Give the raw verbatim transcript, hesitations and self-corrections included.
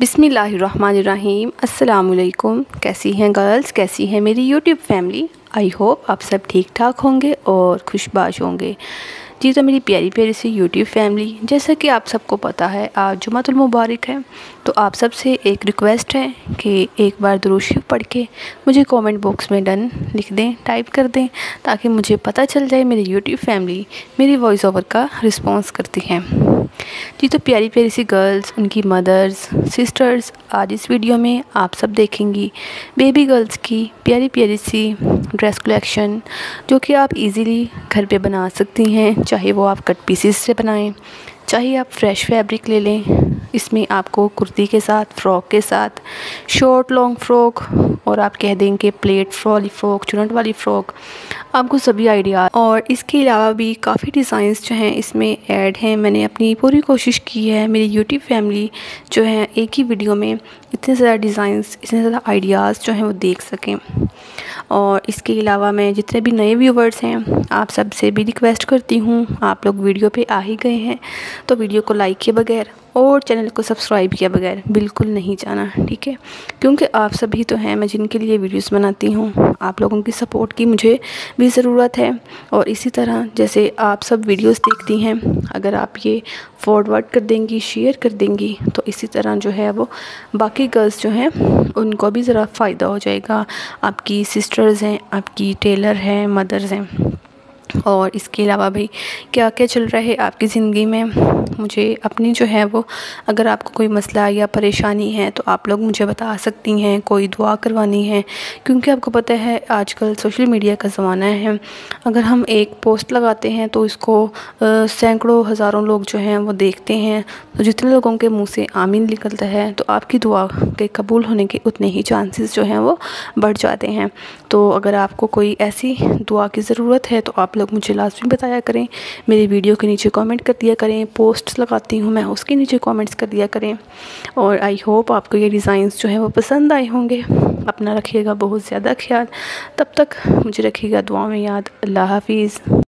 बिस्मिल्लाहिर्रहमानिर्रहीम। अस्सलामुअलैकुम। कैसी हैं गर्ल्स, कैसी है मेरी यूट्यूब फैमिली। आई होप आप सब ठीक ठाक होंगे और खुशबाश होंगे। जी तो मेरी प्यारी प्यारी सी यूट्यूब फैमिली, जैसा कि आप सबको पता है आज जुमातुल मुबारक है, तो आप सब से एक रिक्वेस्ट है कि एक बार दुरूद शरीफ पढ़ के मुझे कमेंट बॉक्स में डन लिख दें, टाइप कर दें, ताकि मुझे पता चल जाए मेरी यूट्यूब फैमिली मेरी वॉइस ओवर का रिस्पॉन्स करती हैं। जी तो प्यारी प्यारी सी गर्ल्स, उनकी मदर्स, सिस्टर्स, आज इस वीडियो में आप सब देखेंगी बेबी गर्ल्स की प्यारी प्यारी सी ड्रेस कलेक्शन, जो कि आप इजीली घर पे बना सकती हैं। चाहे वो आप कट पीसेस से बनाएं, चाहे आप फ्रेश फैब्रिक ले लें। इसमें आपको कुर्ती के साथ, फ़्रॉक के साथ, शॉर्ट लॉन्ग फ़्रॉक, और आप कह दें कि प्लेट वाली फ़्रॉक, चुनट वाली फ़्रॉक, आपको सभी आइडिया। और इसके अलावा भी काफ़ी डिज़ाइंस जो हैं इसमें ऐड हैं। मैंने अपनी पूरी कोशिश की है मेरी यूट्यूब फैमिली जो है एक ही वीडियो में इतने ज़्यादा डिज़ाइंस, इतने ज़्यादा आइडियाज़ जो हैं वो देख सकें। और इसके अलावा मैं जितने भी नए व्यूवर्स हैं आप सब से भी रिक्वेस्ट करती हूँ, आप लोग वीडियो पे आ ही गए हैं तो वीडियो को लाइक किए बगैर और चैनल को सब्सक्राइब किए बगैर बिल्कुल नहीं जाना, ठीक है। क्योंकि आप सभी तो हैं मैं जिनके लिए वीडियोस बनाती हूँ, आप लोगों की सपोर्ट की मुझे भी ज़रूरत है। और इसी तरह जैसे आप सब वीडियोस देखती हैं, अगर आप ये फॉरवर्ड कर देंगी, शेयर कर देंगी, तो इसी तरह जो है वो बाकी गर्ल्स जो हैं उनको भी ज़रा फ़ायदा हो जाएगा। आपकी सिस्टर्स हैं, आपकी टेलर हैं, मदर्स हैं। और इसके अलावा भी क्या क्या चल रहा है आपकी ज़िंदगी में, मुझे अपनी जो है वो, अगर आपको कोई मसला या परेशानी है तो आप लोग मुझे बता सकती हैं। कोई दुआ करवानी है, क्योंकि आपको पता है आजकल सोशल मीडिया का ज़माना है। अगर हम एक पोस्ट लगाते हैं तो इसको सैकड़ों हज़ारों लोग जो हैं वो देखते हैं, तो जितने लोगों के मुँह से आमीन निकलता है तो आपकी दुआ के कबूल होने के उतने ही चांसेस जो हैं वो बढ़ जाते हैं। तो अगर आपको कोई ऐसी दुआ की ज़रूरत है तो आप लोग मुझे लाजमी बताया करें, मेरी वीडियो के नीचे कमेंट कर दिया करें। पोस्ट्स लगाती हूँ मैं, उसके नीचे कमेंट्स कर दिया करें। और आई होप आपको ये डिज़ाइंस जो है वो पसंद आए होंगे। अपना रखिएगा बहुत ज़्यादा ख्याल, तब तक मुझे रखिएगा दुआ में याद। अल्लाह हाफिज़।